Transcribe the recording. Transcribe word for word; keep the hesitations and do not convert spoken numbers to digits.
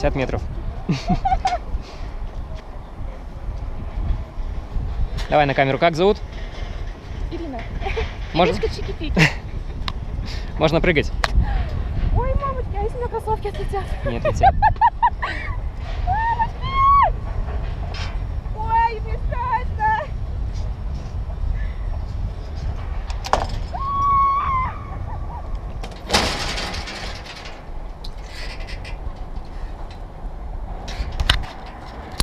пятьдесят метров. Давай на камеру. Как зовут? Ирина. Можно... Иришка Чики-Пики. Можно прыгать. Ой, мамочки, а если у меня кроссовки отлетят? Не отлетят.